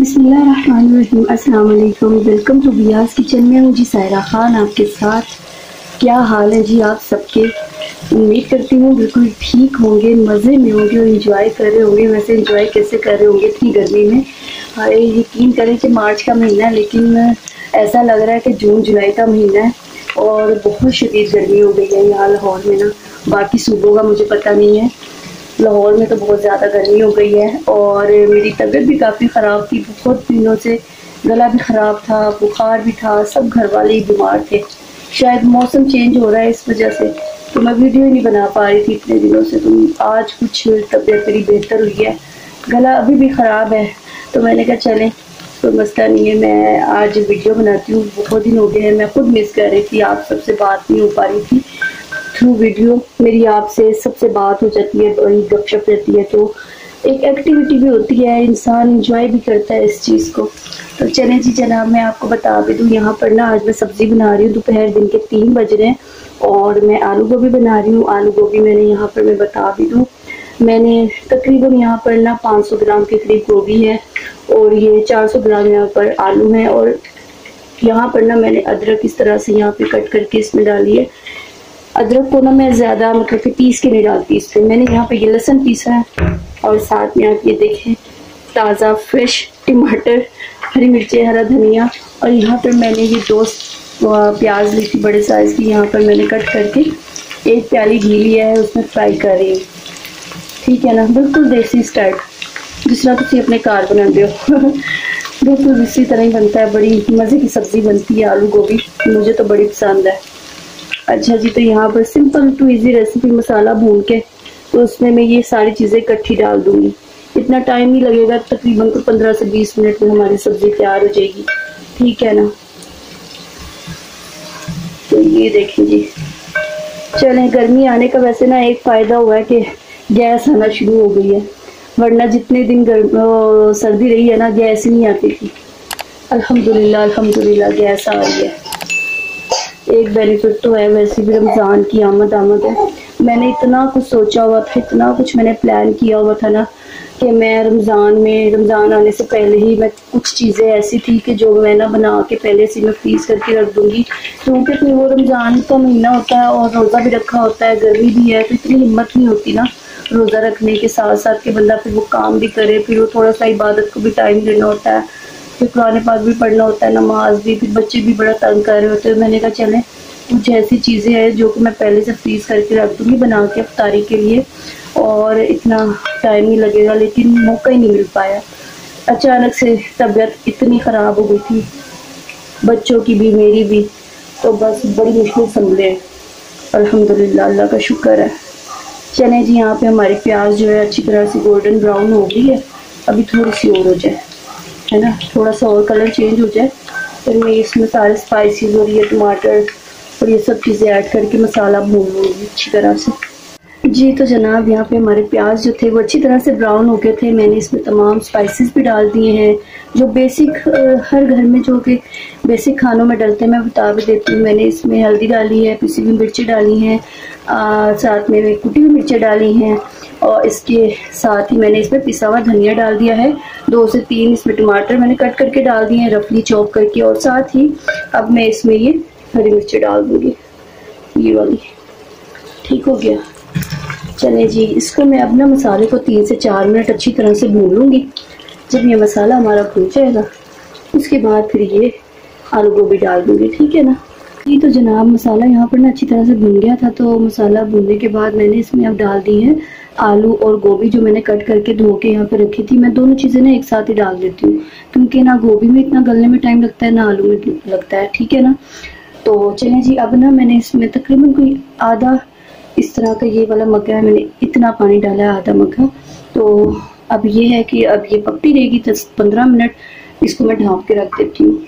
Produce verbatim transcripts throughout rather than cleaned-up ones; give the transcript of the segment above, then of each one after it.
बिस्मिल्लाहिर्रहमानिर्रहीम। अस्सलाम वालेकुम। वेलकम टू बियास किचन में हूँ जी सायरा खान आपके साथ। क्या हाल है जी आप सबके? उम्मीद करती हूँ बिल्कुल ठीक होंगे, मज़े में होंगे और इंजॉय कर रहे होंगे। वैसे इंजॉय कैसे कर रहे होंगे इतनी गर्मी में? हाय, यकीन करें कि मार्च का महीना है लेकिन ऐसा लग रहा है कि जून जुलाई का महीना है और बहुत शदीद गर्मी हो गई है यहाँ लाहौर में ना। बाकी सूबों का मुझे पता नहीं है, लाहौर में तो बहुत ज़्यादा गर्मी हो गई है। और मेरी तबीयत भी काफ़ी ख़राब थी, बहुत दिनों से गला भी ख़राब था, बुखार भी था, सब घर वाले ही बीमार थे। शायद मौसम चेंज हो रहा है इस वजह से, तो मैं वीडियो ही नहीं बना पा रही थी इतने दिनों से। तो आज कुछ तबीयत मेरी बेहतर हुई है, गला अभी भी ख़राब है, तो मैंने कहा चलें कोई मसला नहीं है, मैं आज वीडियो बनाती हूँ। बहुत दिन हो गए हैं, मैं खुद मिस कर रही थी, आप सबसे बात नहीं हो पा रही थी थ्रू वीडियो। मेरी आपसे सबसे बात हो जाती है, बड़ी गपशप रहती है, तो एक एक्टिविटी भी होती है, इंसान इंजॉय भी करता है इस चीज़ को। तो चलें जी जनाब, मैं आपको बता भी दूँ, यहाँ पर ना आज मैं सब्ज़ी बना रही हूँ। दोपहर दिन के तीन बज रहे हैं और मैं आलू गोभी बना रही हूँ। आलू गोभी मैंने यहाँ पर मैं बता भी दूँ, मैंने तकरीबन यहाँ पर ना पाँच सौ ग्राम के करीब गोभी है और ये चार सौ ग्राम यहाँ पर आलू है। और यहाँ पर ना मैंने अदरक इस तरह से यहाँ पे कट करके इसमें डाली है। अदरक को ना मैं ज़्यादा मतलब कि पीस के नहीं डालती इस पर। मैंने यहाँ पे ये लहसुन पीसा है और साथ में आप ये देखें ताज़ा फ्रेश टमाटर, हरी मिर्चें, हरा धनिया। और यहाँ पर मैंने ये दो प्याज ली थी बड़े साइज़ की, यहाँ पर मैंने कट करके एक प्याली घी लिया है, उसमें फ्राई कर रही हूँ। ठीक है ना, बिल्कुल देसी स्टाइल, जिस तरह तुम अपने कार बनाते हो बिल्कुल इसी तरह ही बनता है। बड़ी मज़े की सब्ज़ी बनती है आलू गोभी, मुझे तो बड़ी पसंद है। अच्छा जी, तो यहाँ पर सिंपल टू इजी रेसिपी, मसाला भून के तो उसमें मैं ये सारी चीज़ें इकट्ठी डाल दूँगी। इतना टाइम नहीं लगेगा, तकरीबन तो पंद्रह से बीस मिनट में हमारी सब्ज़ी तैयार हो जाएगी। ठीक है ना, तो ये देखें जी। चलें, गर्मी आने का वैसे ना एक फ़ायदा हुआ है कि गैस आना शुरू हो गई है, वरना जितने दिन गर्म सर्दी रही है ना गैस ही नहीं आती थी। अल्हम्दुलिल्लाह अल्हम्दुलिल्लाह गैस आ रही है। एक बेनिफिट तो है, वैसे भी रमज़ान की आमद आमद है। मैंने इतना कुछ सोचा हुआ था, इतना कुछ मैंने प्लान किया हुआ था ना कि मैं रमज़ान में रमज़ान आने से पहले ही मैं कुछ चीज़ें ऐसी थी कि जो मैं ना बना के पहले से मैं फ्रीज़ करके रख दूँगी, क्योंकि फिर वो रमज़ान का महीना होता है और रोज़ा भी रखा होता है, गर्मी भी है, तो इतनी हिम्मत नहीं होती ना रोज़ा रखने के साथ साथ कि बंदा फिर वो काम भी करे, फिर वो थोड़ा सा इबादत को भी टाइम देना होता है, फिर कुरान पाक भी पढ़ना होता है, नमाज भी, फिर बच्चे भी बड़ा तंग कर रहे होते हैं। मैंने कहा चलें कुछ ऐसी चीज़ें हैं जो कि मैं पहले से फ्रीज़ करके रख दूँगी बना के इफ्तारी के लिए, और इतना टाइम नहीं लगेगा। लेकिन मौका ही नहीं मिल पाया, अचानक से तबीयत इतनी ख़राब हो गई थी, बच्चों की भी मेरी भी, तो बस बड़ी मुश्किल संभले। अल्हम्दुलिल्लाह, अल्लाह का शुक्र है। चलें जी, यहाँ पे हमारी प्याज जो है अच्छी तरह से गोल्डन ब्राउन हो गई है, अभी थोड़ी सी और हो जाए, है ना, थोड़ा सा और कलर चेंज हो जाए, फिर मैं इसमें सारे स्पाइसेस और ये टमाटर और ये सब चीज़ें ऐड करके मसाला भून लूँगी अच्छी तरह से। जी तो जनाब, यहाँ पे हमारे प्याज जो थे वो अच्छी तरह से ब्राउन हो गए थे। मैंने इसमें तमाम स्पाइसेस भी डाल दिए हैं जो बेसिक हर घर में जो कि बेसिक खानों में डलते हैं, मैं बता भी देती हूँ। मैंने इसमें हल्दी डाली है, पिसी हुई मिर्ची डाली हैं, साथ में कुटी हुई मिर्चें डाली हैं, और इसके साथ ही मैंने इसमें पिसा हुआ धनिया डाल दिया है। दो से तीन इसमें टमाटर मैंने कट करके डाल दिए हैं रफली चॉप करके, और साथ ही अब मैं इसमें ये हरी मिर्ची डाल दूँगी, ये वाली। ठीक हो गया। चले जी, इसको मैं अब ना मसाले को तीन से चार मिनट अच्छी तरह से भून लूँगी। जब ये मसाला हमारा भून जाएगा उसके बाद फिर ये आलू गोभी डाल दूँगी। ठीक है ना। ये तो जनाब मसाला यहाँ पर ना अच्छी तरह से भून गया था, तो मसाला भूनने के बाद मैंने इसमें अब डाल दी है आलू और गोभी जो मैंने कट करके धो के यहाँ पे रखी थी। मैं दोनों चीज़ें ना एक साथ ही डाल देती हूँ, क्योंकि ना गोभी में इतना गलने में टाइम लगता है ना आलू में लगता है। ठीक है ना। तो चलें जी, अब ना मैंने इसमें तकरीबन कोई आधा इस तरह का ये वाला मग्गा है, मैंने इतना पानी डाला है, आधा मग्गा। तो अब ये है कि अब ये पकती रहेगी दस पंद्रह मिनट, इसको मैं ढाँप के रख देती हूँ।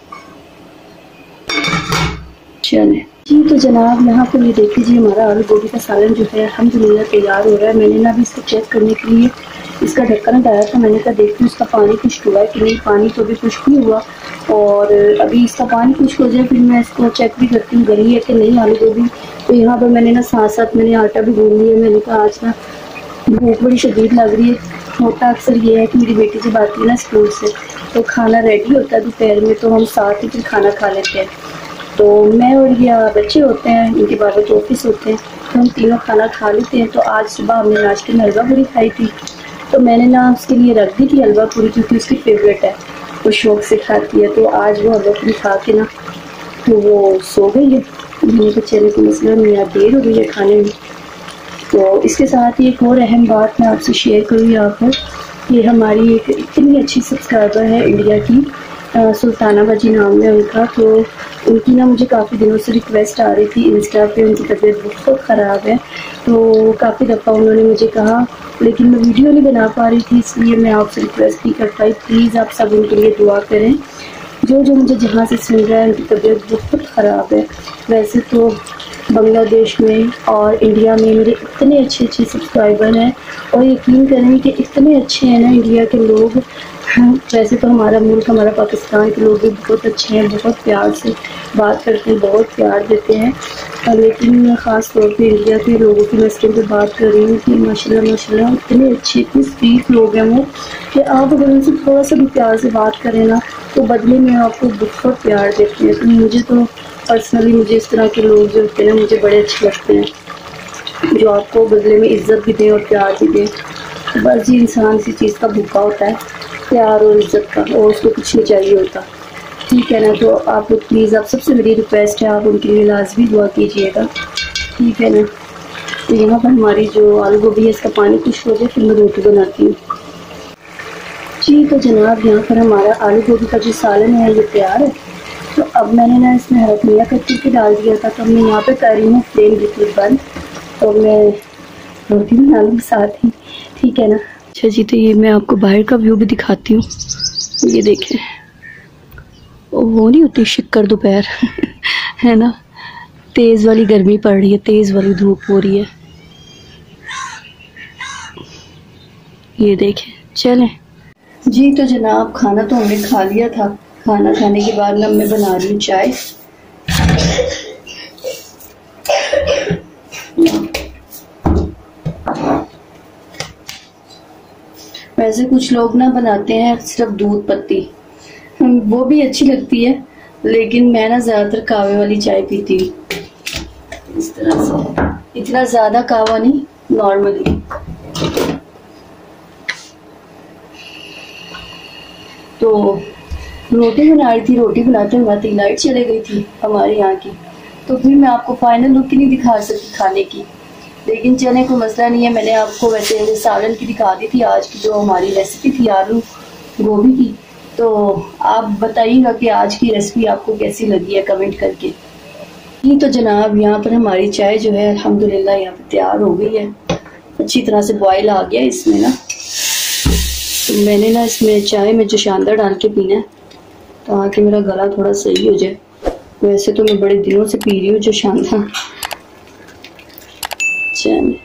चले जी, तो जनाब यहाँ पर ये देख लीजिए हमारा आलू गोभी का सालन जो है अल्हम्दुलिल्लाह तैयार हो रहा है। मैंने ना अभी इसको चेक करने के लिए इसका ढक्कन हटाया था, मैंने कहा देखती हूँ इसका पानी खुश्क हुआ है कि नहीं। पानी तो अभी खुश्क नहीं हुआ, और अभी इसका पानी खुश्क हो जाए फिर मैं इसको चेक भी करती हूँ गली है कि नहीं आलू गोभी। तो यहाँ पर मैंने ना साथ साथ मैंने आटा भी गूंद लिया। मैंने कहा आज ना भूख बड़ी शदीद लग रही है, होता अक्सर ये है कि मेरी बेटी जब आती है ना स्कूल से तो खाना रेडी होता है दोपहर में, तो हम साथ ही फिर खाना खा लेते हैं। तो मैं और या बच्चे होते हैं, इनके बाबा के ऑफिस होते हैं, तो हम तीनों खाना खा लेते हैं। तो आज सुबह हमने नाश्ते में हलवा पूरी खाई थी, तो मैंने ना उसके लिए रख दी थी हलवा पूरी, क्योंकि उसकी फेवरेट है, वो शौक से खाती है। तो आज वो हलवा पूरी खा के ना तो वो सो गई है। मैंने तो चले को मसला नहीं, यार देर हो गई है खाने में। तो इसके साथ ही एक और अहम बात मैं आपसे शेयर करूँ यहाँ पर, कि हमारी एक इतनी अच्छी सब्सक्राइबर है इंडिया की, सुल्ताना बाजी नाम है उनका। तो उनकी ना मुझे काफ़ी दिनों से रिक्वेस्ट आ रही थी इंस्टा पे, उनकी तबीयत बहुत ख़राब है। तो काफ़ी दफ़ा उन्होंने मुझे कहा, लेकिन मैं वीडियो नहीं बना पा रही थी, इसलिए मैं आपसे रिक्वेस्ट नहीं कर पाई। प्लीज़ आप सब उनके लिए दुआ करें। जो जो मुझे जहाँ से सुन रहा है, उनकी तबीयत बहुत ख़राब है। वैसे तो बांग्लादेश में और इंडिया में मेरे इतने अच्छे अच्छे सब्सक्राइबर हैं, और यकीन करें कि इतने अच्छे हैं ना इंडिया के लोग। वैसे तो हमारा मुल्क, हमारा पाकिस्तान के लोग भी बहुत अच्छे हैं, बहुत प्यार से बात करते हैं, बहुत प्यार देते हैं। लेकिन ख़ास तौर पे इंडिया के लोगों की मैं इसके पे बात कर रही हूँ कि माशाल्लाह माशाल्लाह इतने अच्छे, इतने स्वीट लोग हैं वो, कि आप अगर उनसे थोड़ा सा भी प्यार से बात करें ना, तो बदले में आपको बहुत प्यार देते हैं। तो मुझे तो पर्सनली मुझे इस तरह के लोग जो होते हैं ना, मुझे बड़े अच्छे लगते हैं, जो आपको बदले में इज़्ज़त भी दें और प्यार भी दें। बस जी, इंसान इसी चीज़ का भूखा होता है, प्यार और इज़्ज़त का, और उसको कुछ नहीं चाहिए होता। ठीक है ना। तो आप लोग प्लीज़, आप सबसे मेरी रिक्वेस्ट है, आप उनके लिए लाजमी दुआ कीजिएगा, ठीक है ना। तो यहाँ पर हमारी जो आलू गोभी है, इसका पानी खुश्क हो जाए, फिर मैं रोटी बनाती हूँ। जी तो जनाब, यहाँ पर हमारा आलू गोभी का जो सालन है ये तैयार है। तो अब मैंने ना इसमें हरा धनिया कट करके डाल दिया था, तो मैं यहाँ पे कर रही हूँ फ्लेम बिल्कुल बंद, तो मैं रोटी बना लूँ साथ ही, ठीक है ना। अच्छा जी, तो ये मैं आपको बाहर का व्यू भी दिखाती हूँ। ये देखें, वो नहीं होती शिक्कर दोपहर है ना, तेज़ वाली गर्मी पड़ रही है, तेज़ वाली धूप हो रही है। ये देखें। चलें जी, तो जनाब खाना तो हमने खा लिया था। खाना खाने के बाद ना मैं बना रही हूँ चाय। वैसे कुछ लोग ना बनाते हैं सिर्फ दूध पत्ती, वो भी अच्छी लगती है, लेकिन मैं ना ज़्यादातर कावे वाली चाय पीती हूँ इस तरह से। इतना ज़्यादा कावा नहीं, नॉर्मली। तो रोटी बना रही थी, रोटी बनाते बनाते लाइट चले गई थी हमारे यहाँ की, तो फिर मैं आपको फाइनल लुक नहीं दिखा सकी खाने की। लेकिन चने कोई मसला नहीं है, मैंने आपको वैसे सालन की दिखा दी थी आज की जो हमारी रेसिपी थी आलू गोभी की। तो आप बताइएगा कि आज की रेसिपी आपको कैसी लगी है कमेंट करके। ये तो जनाब यहाँ पर हमारी चाय जो है अल्हम्दुलिल्लाह यहाँ पर तैयार हो गई है, अच्छी तरह से बॉयल आ गया इसमें ना। तो मैंने ना इसमें चाय में जो शानदार डाल के पीना है, ताकि मेरा गला थोड़ा सही हो जाए। वैसे तो मैं बड़े दिनों से पी रही हूँ जो शानदार। चलिए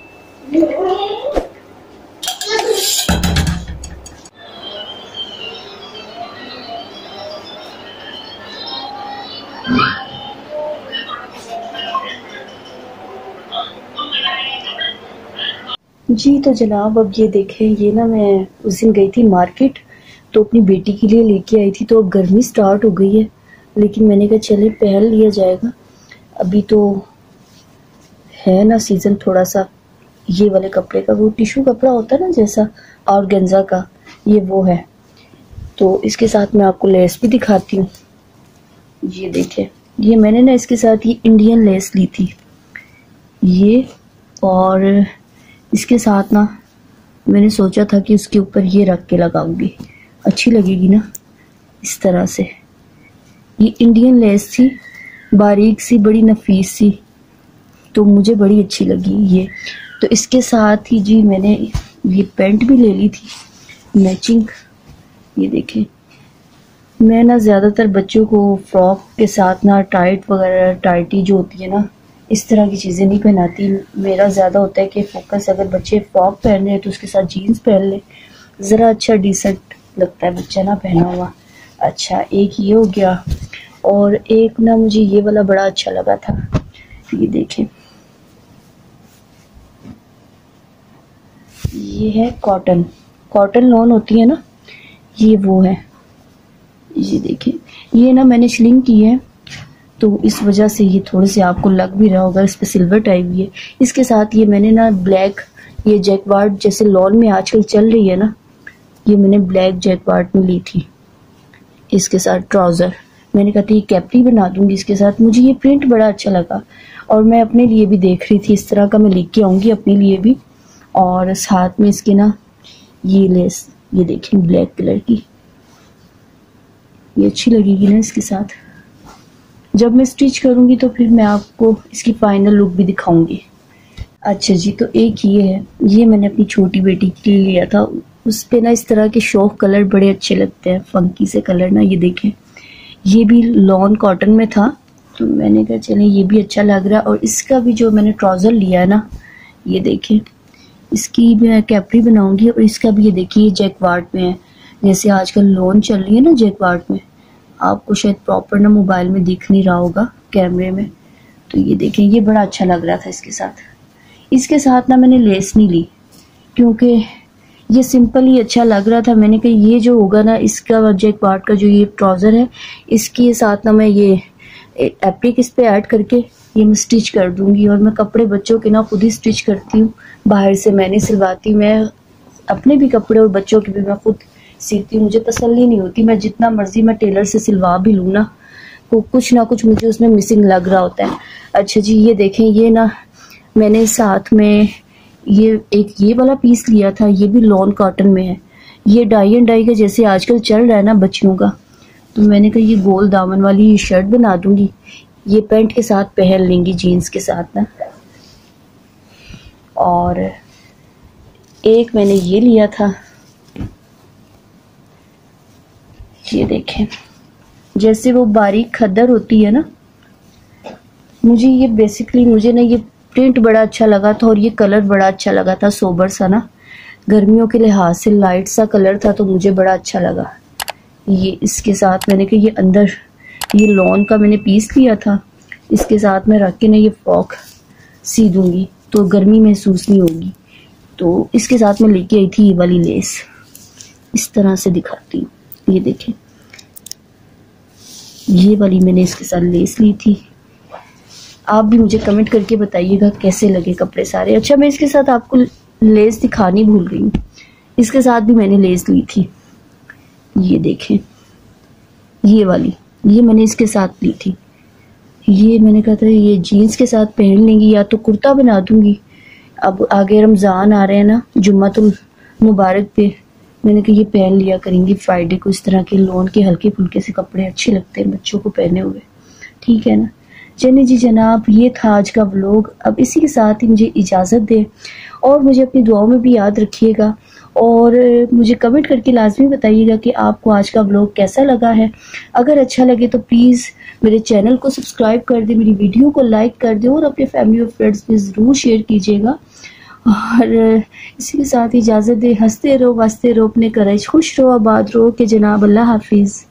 जी, तो जनाब अब ये देखें, ये ना मैं उस दिन गई थी मार्केट, तो अपनी बेटी के लिए लेके आई थी। तो अब गर्मी स्टार्ट हो गई है, लेकिन मैंने कहा चले पहन लिया जाएगा, अभी तो है ना सीज़न थोड़ा सा ये वाले कपड़े का, वो टिश्यू कपड़ा होता है ना जैसा ऑर्गेन्जा का, ये वो है। तो इसके साथ मैं आपको लेस भी दिखाती हूँ। ये देखें, ये मैंने ना इसके साथ ये इंडियन लेस ली थी ये, और इसके साथ ना मैंने सोचा था कि उसके ऊपर ये रख के लगाऊंगी, अच्छी लगेगी ना इस तरह से। ये इंडियन लेस थी, बारीक सी, बड़ी नफीस सी, तो मुझे बड़ी अच्छी लगी ये। तो इसके साथ ही जी मैंने ये पैंट भी ले ली थी मैचिंग। ये देखें, मैं ना ज़्यादातर बच्चों को फ्रॉक के साथ ना टाइट वगैरह, टाइटी जो होती है ना, इस तरह की चीज़ें नहीं पहनाती। मेरा ज़्यादा होता है कि फोकस अगर बच्चे फ्रॉक पहन रहे हैं तो उसके साथ जीन्स पहन ले, ज़रा अच्छा डिसेंट लगता है बच्चा ना पहना हुआ। अच्छा, एक ये हो गया, और एक ना मुझे ये वाला बड़ा अच्छा लगा था। ये देखें, ये है कॉटन, कॉटन लॉन होती है ना, ये वो है। ये देखें, ये ना मैंने श्रिंक की है तो इस वजह से ये थोड़े से आपको लग भी रहा होगा, इस पर सिल्वर टाइप भी है। इसके साथ ये मैंने ना ब्लैक, ये जैकवार्ड जैसे लॉन में आजकल चल रही है ना, ये मैंने ब्लैक जैकवार्ड में ली थी। इसके साथ ट्राउज़र मैंने कहा था ये कैप्री बना दूंगी इसके साथ। मुझे ये प्रिंट बड़ा अच्छा लगा और मैं अपने लिए भी देख रही थी, इस तरह का मैं लेके आऊँगी अपने लिए भी। और साथ में इसके ना ये लेस, ये देखें ब्लैक कलर की, ये अच्छी लगेगी ना इसके साथ। जब मैं स्टिच करूँगी तो फिर मैं आपको इसकी फाइनल लुक भी दिखाऊंगी। अच्छा जी, तो एक ये है, ये मैंने अपनी छोटी बेटी के लिए लिया था। उस पे ना इस तरह के शौक कलर बड़े अच्छे लगते हैं, फंकी से कलर ना। ये देखें, ये भी लॉन कॉटन में था तो मैंने कहा चले ये भी अच्छा लग रहा है। और इसका भी जो मैंने ट्राउज़र लिया है ना, ये देखें, इसकी मैं कैप्री बनाऊंगी। और इसका भी ये देखिए, ये जैकवार्ड में है, जैसे आजकल लॉन चल रही है ना जैकवार्ड में। आपको शायद प्रॉपर ना मोबाइल में दिख नहीं रहा होगा कैमरे में, तो ये देखें, ये बड़ा अच्छा लग रहा था इसके साथ। इसके साथ ना मैंने लेस नहीं ली क्योंकि ये सिंपल ही अच्छा लग रहा था। मैंने कहा ये जो होगा ना, इसका जैकवार्ड का जो ये ट्राउज़र है, इसके साथ ना मैं ये एप्लिक इस पे ऐड करके ये मैं स्टिच कर दूंगी। और मैं कपड़े बच्चों के ना खुद ही स्टिच करती हूँ, बाहर से मैं नहीं सिलवाती। मैं अपने भी कपड़े और बच्चों के भी मैं खुद सीखती हूँ। मुझे तसल्ली नहीं होती, मैं जितना मर्जी मैं टेलर से सिलवा भी लूँ ना, तो कुछ ना कुछ मुझे उसमें मिसिंग लग रहा होता है। अच्छा जी, ये देखें, ये ना मैंने साथ में ये एक ये वाला पीस लिया था, ये भी लॉन कॉटन में है। ये डाई एंड डाई का जैसे आजकल चल रहा है ना बच्चियों का, तो मैंने कहा ये गोल दामन वाली ये शर्ट बना दूंगी, ये पैंट के साथ पहन लेंगी जीन्स के साथ ना। और एक मैंने ये लिया था, ये देखें, जैसे वो बारीक खद्दर होती है ना, मुझे ये बेसिकली मुझे ना ये प्रिंट बड़ा अच्छा लगा था और ये कलर बड़ा अच्छा लगा था, सोबर सा ना, गर्मियों के लिहाज से लाइट सा कलर था, तो मुझे बड़ा अच्छा लगा। ये इसके साथ मैंने कहा ये अंदर ये लॉन का मैंने पीस लिया था, इसके साथ मैं रख के ना ये फ्रॉक सी दूंगी तो गर्मी महसूस नहीं होगी। तो इसके साथ मैं लेके आई थी ये वाली लेस, इस तरह से दिखाती हूँ, ये देखें, ये वाली मैंने इसके साथ लेस ली थी। आप भी मुझे कमेंट करके बताइएगा कैसे लगे कपड़े सारे। अच्छा, मैं इसके साथ आपको लेस दिखानी भूल गई हूँ, इसके साथ भी मैंने लेस ली थी, ये देखें, ये वाली, ये मैंने इसके साथ ली थी। ये मैंने कहा था ये जीन्स के साथ पहन लेंगी या तो कुर्ता बना दूंगी। अब आगे रमज़ान आ रहे हैं ना, जुम्मतुल मुबारक पे मैंने कहा ये पहन लिया करेंगी फ्राइडे को। इस तरह के लॉन के हल्के फुल्के से कपड़े अच्छे लगते हैं बच्चों को पहने हुए, ठीक है ना। चलिए जी जनाब, ये था आज का व्लॉग। अब इसी के साथ ही मुझे इजाज़त दें और मुझे अपनी दुआओं में भी याद रखिएगा और मुझे कमेंट करके लाजमी बताइएगा कि आपको आज का व्लॉग कैसा लगा है। अगर अच्छा लगे तो प्लीज़ मेरे चैनल को सब्सक्राइब कर दें, मेरी वीडियो को लाइक कर दें और अपने फैमिली और फ्रेंड्स में ज़रूर शेयर कीजिएगा। और इसी के साथ इजाज़त दें। हंसते रहो, बसते रहो, अपने करज खुश रहो, आबाद रहो कि जनाब। अल्लाह हाफिज़।